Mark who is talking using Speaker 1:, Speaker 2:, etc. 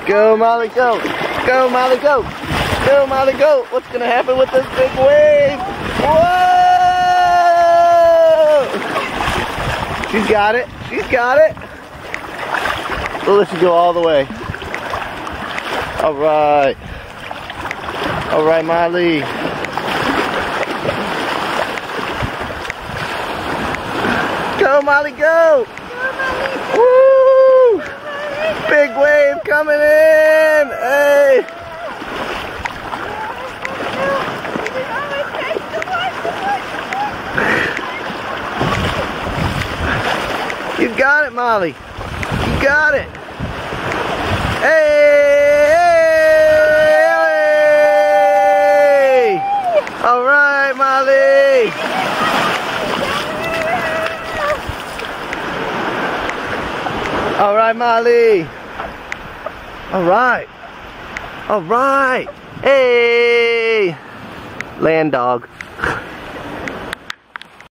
Speaker 1: Go, Molly, go. Go, Molly, go. Go, Molly, go. What's going to happen with this big wave? Whoa! She's got it. She's got it. We'll let you go all the way. All right. All right, Molly. Go, Molly, go. Woo! Big wave coming in. Hey. You got it, Molly. You got it. Hey! Hey! All right, Molly. All right, Molly. All right. All right. Hey! Land dog.